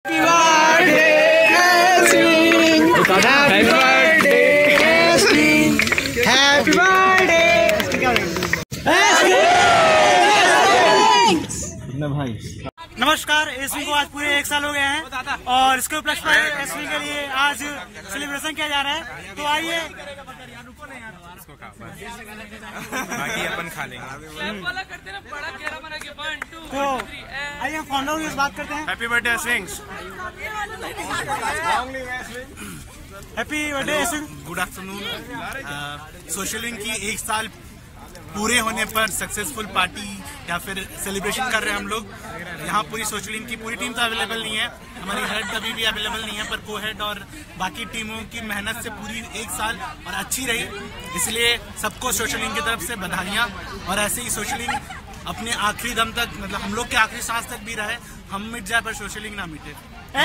Happy birthday, Ashley. Happy birthday. भाई नमस्कार। SV को आज पूरे 1 साल हो गए हैं और इसके उपलक्ष्य में एसवी के लिए आज सेलिब्रेशन किया जा रहा है। तो आइए बाकी अपन खा लेंगे। तो आइए हम फाउंडर से बात करते हैं। Happy birthday swings. Happy birthday swing. Good afternoon. Social wing की 1 साल पूरे होने पर सक्सेसफुल पार्टी या फिर सेलिब्रेशन कर रहे हैं हम लोग। यहाँ पूरी सोशल विंग की पूरी टीम तो अवेलेबल नहीं है, हमारी हेड अभी भी अवेलेबल नहीं है, पर को हेड और बाकी टीमों की मेहनत से पूरी 1 साल और अच्छी रही, इसलिए सबको सोशल विंग की तरफ से बधाइयाँ। और ऐसे ही सोशल विंग अपने आखिरी दम तक, मतलब हम लोग के आखिरी सांस तक भी रहे। हम मिट जाए पर सोशल विंग ना मिटे।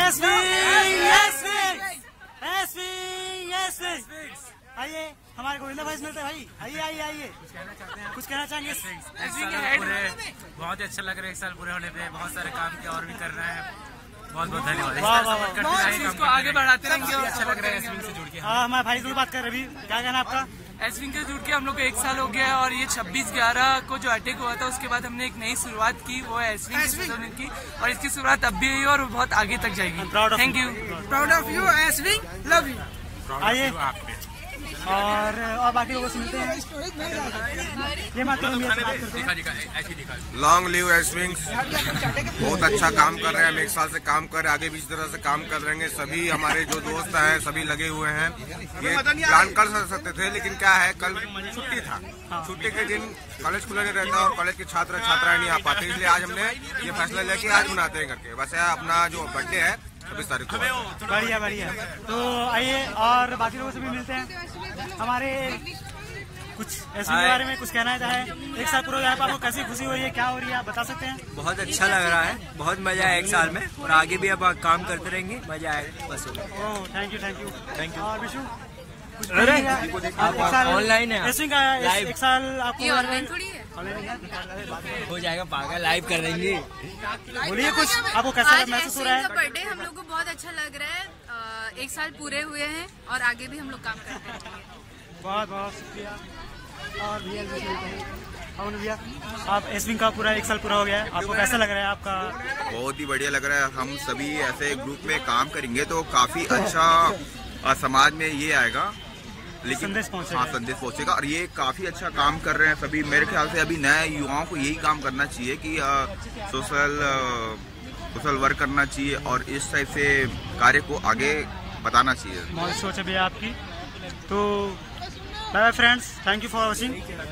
आइए हमारे गोविंदा भाई मिलते हैं भाई। आइए आइए आइए, कुछ कहना चाहेंगे? बहुत ही अच्छा लग रहा है 1 साल पूरे होने पे। बहुत सारे काम किया और भी कर रहे हैं। बहुत बहुत धन्यवाद। आगे बढ़ाते रहेंगे। अच्छा लग रहा है एसविंग से जुड़ के। हाँ, हमारे भाई से बात कर रहे। क्या कहना आपका? एसविंग से जुड़ के हम लोग को 1 साल हो गया है और ये 26/11 को जो अटैक हुआ था उसके बाद हमने एक नई शुरुआत की, वो है एसविंग की, और इसकी शुरुआत अब भी हुई और बहुत आगे तक जाएगी। Thank you. Proud of you S wing, love you. आइए और बाकी लोगों से मिलते हैं। ये बात लॉन्ग लिव एसविंग्स। बहुत अच्छा काम कर रहे हैं। हम 1 साल से काम कर रहे हैं, आगे भी इस तरह से काम कर रहेंगे। सभी हमारे जो दोस्त हैं सभी लगे हुए हैं। ये प्लान कर सकते थे, लेकिन क्या है, कल छुट्टी था। छुट्टी के दिन कॉलेज खुला नहीं रहता और कॉलेज के छात्र छात्राएं नहीं आ पाते, इसलिए आज हमने ये फैसला लिया कि आज मनाते हैं करके। वैसे अपना जो बर्थडे है 26 तारीख को। बढ़िया बढ़िया। तो आइए और बाकी लोगों से भी मिलते हैं। हमारे कुछ ऐसे के बारे में कुछ कहना चाहे? 1 साल पूरा आपको कैसी खुशी हो रही है, क्या हो रही है, आप बता सकते हैं? बहुत अच्छा लग रहा है, बहुत मजा आया 1 साल में और आगे भी अब काम करते रहेंगे, मजा आएगा बस। Thank you thank you thank you. और विशु ऑनलाइन है, 1 साल आपको ऑनलाइन थोड़ी है, हो जाएगा पागल, लाइव कर देंगे। बोलिए कुछ, आपको कैसा महसूस हो रहा है? बर्थडे हम लोग को बहुत अच्छा लग रहा है। 1 साल पूरे हुए हैं और आगे भी हम लोग काम करते हैं। बहुत बहुत शुक्रिया। और भैया आप एसविंग का पूरा 1 साल पूरा हो गया है, आपको कैसा लग रहा है? आपका बहुत ही बढ़िया लग रहा है। हम सभी ऐसे ग्रुप में काम करेंगे तो काफी अच्छा समाज में ये आएगा, लेकिन संदेश पहुंचेगा। और ये काफी अच्छा काम कर रहे हैं सभी। मेरे ख्याल से अभी नए युवाओं को यही काम करना चाहिए कि सोशल वर्क करना चाहिए और इस टाइप से कार्य को आगे बताना चाहिए। बहुत सोच है भैया आपकी। तो bye bye friends, thank you for watching.